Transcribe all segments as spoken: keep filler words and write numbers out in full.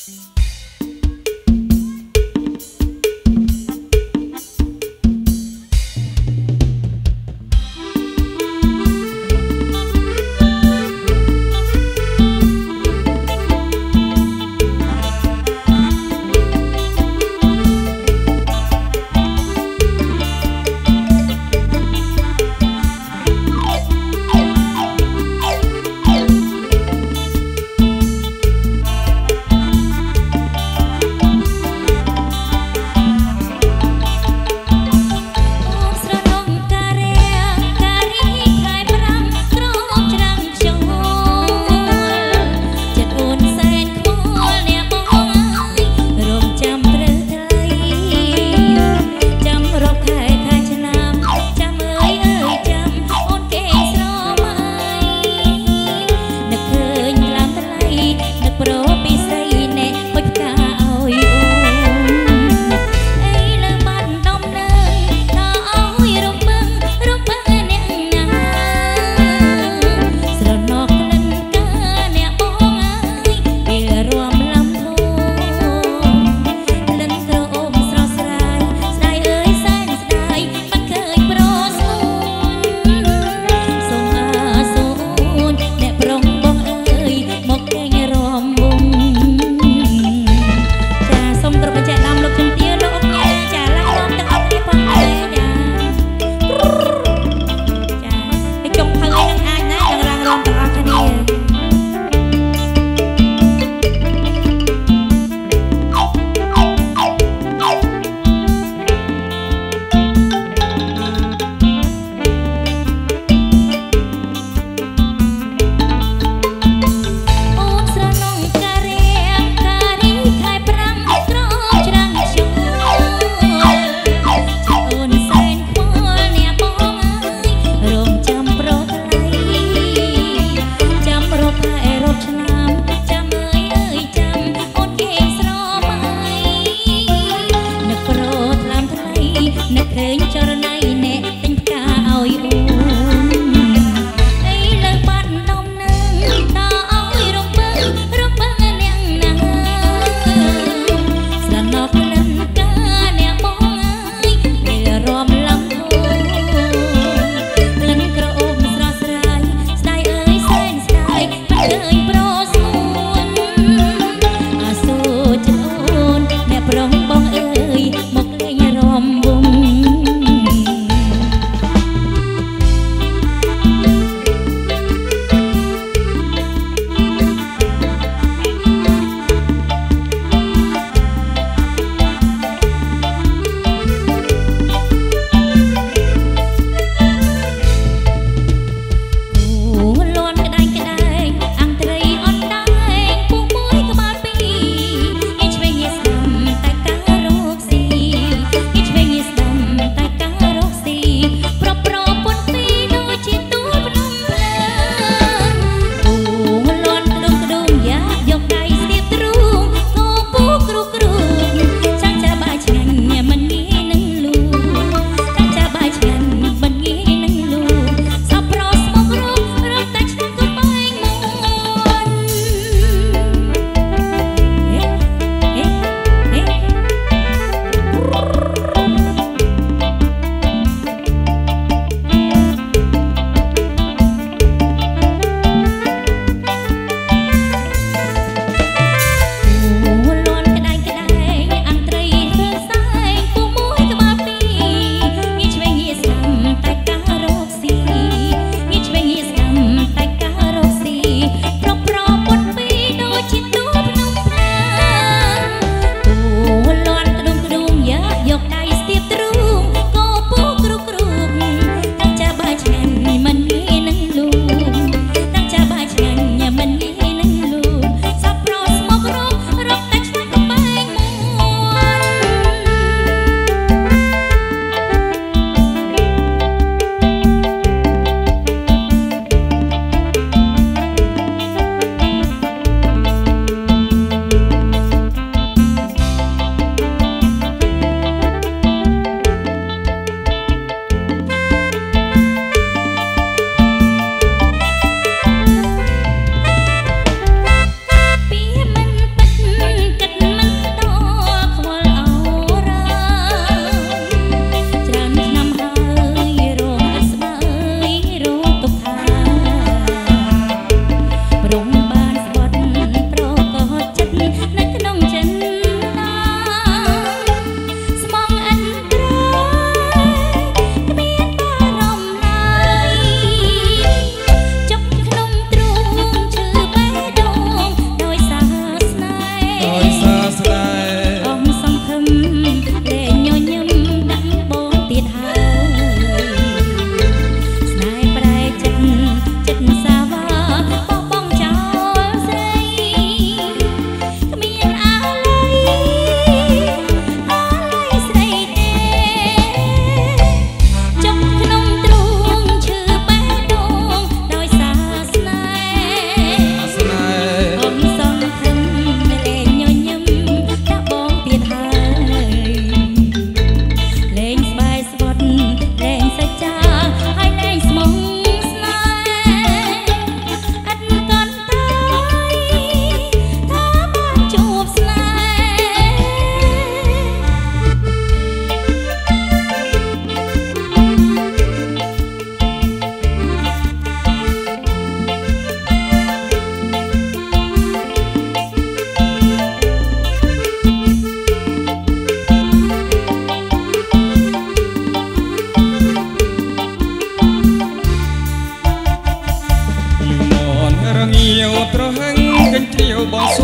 Hãy subscribe cho kênh Ghiền Mì Gõ để không bỏ lỡ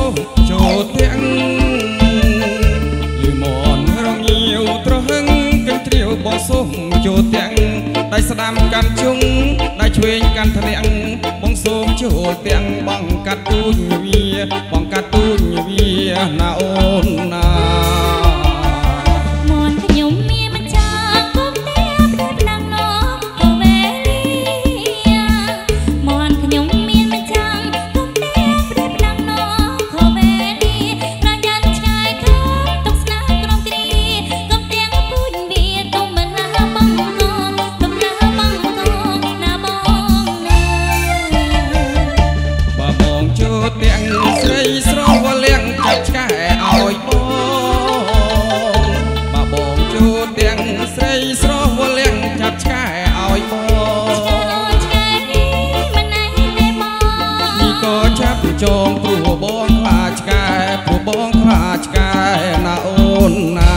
សូមចូលទាំងលឺមនរងាវត្រហឹងកិនត្រៀវបងសូមចូលទាំងដៃស្ដាំកាន់ជុងដៃឆ្វេងកាន់ធ្នាក់បងសូមចូលទាំងបងកាត់ទូញវាបងកាត់ទូញវាណាអូនណាจงปลัวบ้องคลาชกายปลัวบ้องคลาชกายนาโอนนา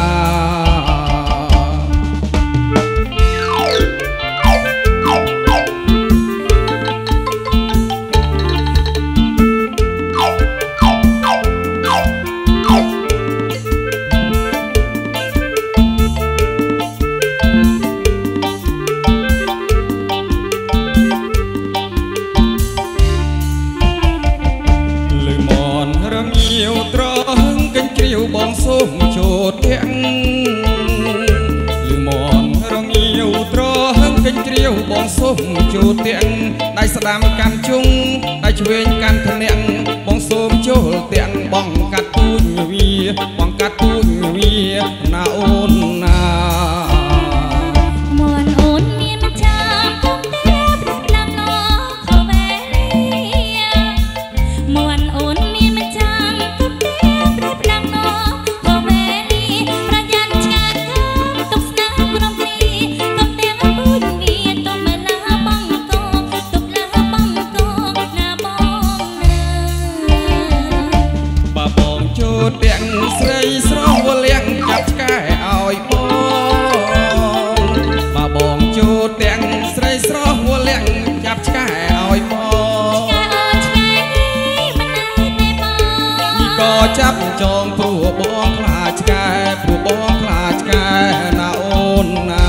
បងសូមចូលទាំងលឺមនរងាវត្រហឹងកិនជ្រាវបងសូមចូលទាំងដៃស្ដាំកាន់ជុងដៃឆ្វេងកាន់ធ្នាក់បងសូមចូលទាំងបងកាត់ទូញវាបងកាត់ទូញវាណាអូនណាទាំងស្រីស្រស់វលៀងចាប់ឆ្កែឲ្យបងបើបងចូលទាំងស្រីស្រស់វលៀងចាប់ឆ្កែឲ្យបងនេះក៏ចាប់ចងព្រោះបងខ្លាចឆ្កែព្រោះបងខ្លាចឆ្កែណាអូនណា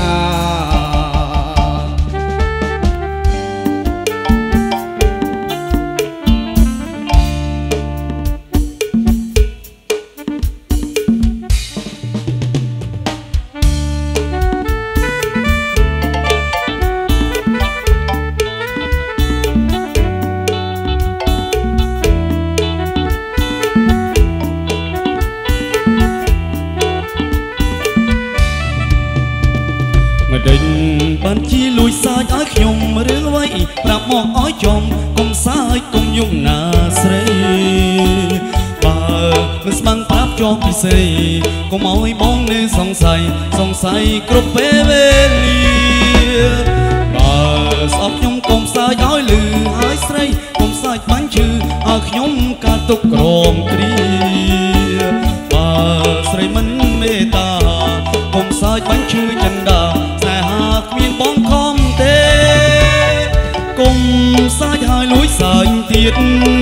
ដេញបានជាលួយសាច់ឲ្យខ្ញុំរឿងអ្វីប្រាប់មកឲ្យចំកុំសាច់កុំយំណាស្រីបើមិនស្បាំងប្រាប់ជាប់ពិសេសកុំឲ្យបងនៅសង្ស័យសង្ស័យគ្រប់ពេលវេលាបើស្អប់ខ្ញុំកុំសាច់ឲ្យលឺហើយស្រីកុំសាច់បាញ់ឈឺឲ្យខ្ញុំកាទុកក្រមគ្រាបើស្រីមិនមេត្តាកុំសាច់បាញ់ឈឺចិនដាគ្មានបងខំទេកុំសាច់ហើយលួចសាច់ទៀត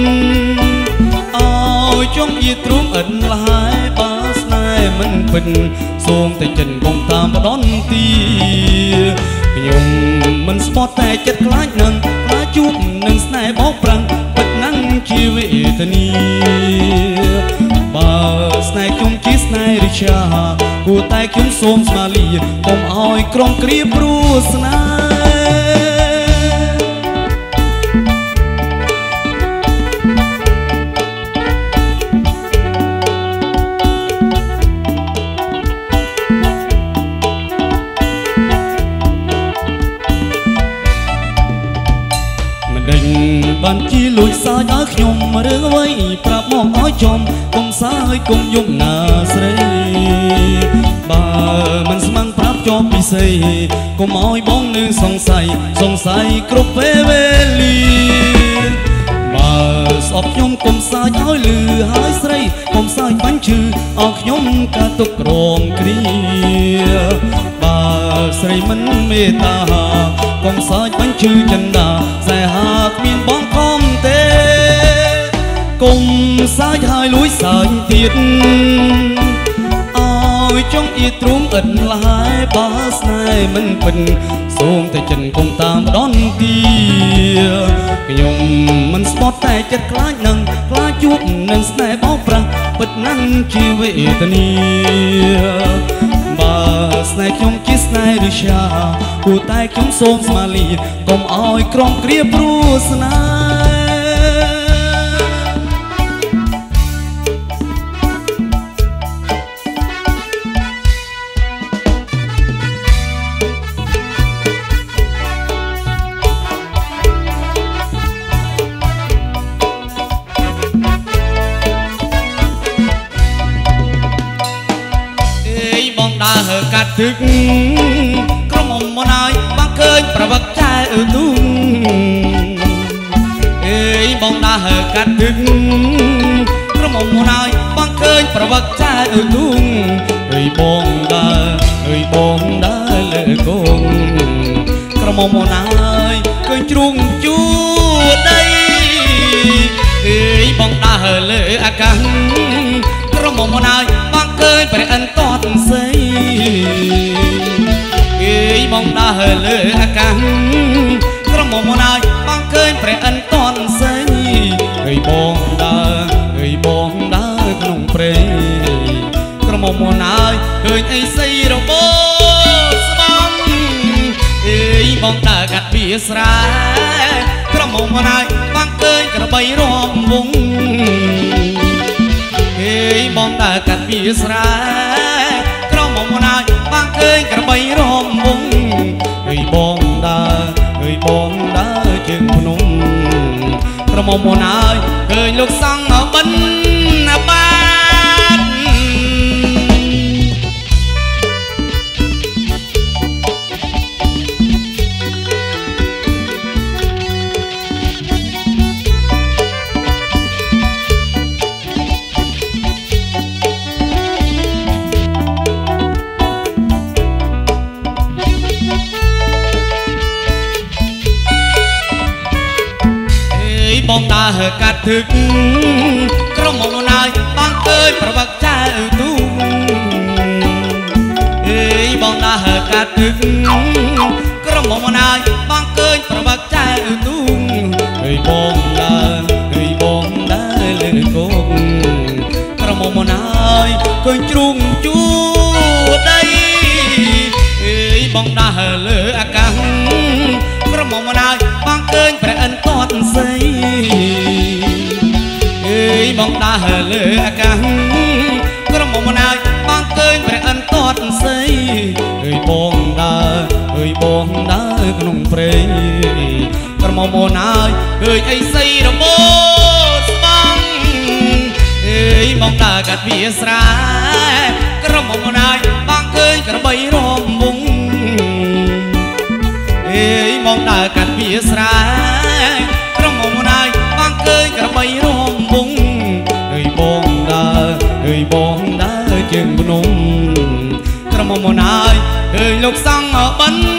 ឲ្យចង់យាទ្រូងអិនលហើយបើស្នេហ៍មិនពិតសូមតែចិនកុំតាមបដនទីខ្ញុំមិនស្បត់តែចិត្តខ្លាចនឹងខ្លាចជួបនឹងស្នេហ៍បោកប្រាំងពិតណាំងជាវេទនាបើស្នេហ៍ខ្ញុំជាស្នេហ៍រិឆាគួរតែខ្ញុំសូមស្មាលីកុំឲ្យក្រុមគ្រាព្រោះស្នេហ៍បានជាលួចសាច់ឲ្យខ្ញុំរឿងអ្វីប្រាប់មកឲ្យចំកុំសាច់កុំយំណាស្រីបើមិនស្មាំងប្រាប់ជាប់ពិសេសកុំឲ្យបងនៅសង្ស័យសង្ស័យគ្រប់ពេលវេលាបើស្អប់ខ្ញុំកុំសាច់ឲ្យលឺហើយស្រីកុំសាច់បាញ់ឈឺឲ្យខ្ញុំកាទុកក្រមគ្រាបើស្រីមិនមេត្តាកុំសាច់បាញ់ឈឺចិនដាខ្សែហាគ្មានបងខំទេកុំសាយហើយលួយសាយទៀតអើយចង់អៀទ្រូងឥតឡាយបើស្នេហ៍មិនពិនសូមតែចិនកុំតាមដនទាខ្ញុំមិនស្បត់តែចិត្តខ្លាចនឹងខ្លាចជួបនឹងស្នេហ៍បោកប្រាស់ពិតណាស់ជាវេទនាបើស្នេហ៍ខ្ញុំជាស្នេហ៍ឬជាគួរតែខ្ញុំសូមស្មាលាកុំឲ្យក្រំគ្រាព្រោះស្នេហ៍ដើរកាត់ទឹកក្រុមមុនហើយបងឃើញប្រវឹកចែអឺទូអេយបងដើរកាត់ទឹកក្រុមមុនហើយបងឃើញប្រវឹកចែអឺទូអើយបងដើរអើយបងដើរលើគងក្រុមមុនហើយឃើញជ្រុងជួដីអេយបងដើរលើអាកាសក្រុមមុនហើយបងឃើញព្រះអិនតតស័យអេយបងដើរលើអាកាសក្រុមមុនហើយបងឃើញព្រះអិនតតស័យអើយបងដើរអើយបងដើរក្នុងព្រៃក្រុមមុនហើយឃើញអីស័យរបូតស្បងអេយបងដើរកាត់វាស្រែក្រុមមុនហើយបងឃើញក្របីរំវងអេយបងដើរកាត់វាស្រែក្រមុំមុនហើយបងឃើញក្របីរំវងអើយបងដើរអើយបងដើរជើងភ្នំក្រមុំមុនហើយឃើញលោកសង្ឃបិណ្ឌបាតបងដើរកាត់ទឹកក្រុមមុនហើយបងឃើញប្រវឹកចែទូអេយបងដើរកាត់ទឹកក្រុមមុនហើយបងឃើញប្រវឹកចែទូអើយបងដើរអើយបងដើរលើគងក្រុមមុនហើយឃើញជ្រុងជួដីអេយបងដើរលើអាកាសក្រុមមុនហើយបងឃើញព្រះអិនតតស័យអេយបងដើរលើអាកាសក្រុមមុនហើយបងឃើញព្រះអិនតតស័យអើយបងដើរអើយបងដើរក្នុងព្រៃក្រុមមុនហើយឃើញអីស័យរបូតស្បងអេយបងដើរកាត់វាស្រែក្រុមមុនហើយបងឃើញក្របីរំវងអេយបងដើរកាត់វាស្រែក្រុមមុនហើយបងឃើញក្របីរំវងអើយបងដើរអើយបងដើរជើងភ្នំក្រុមមុនហើយឃើញលោកសង្ឃបិណ្ឌ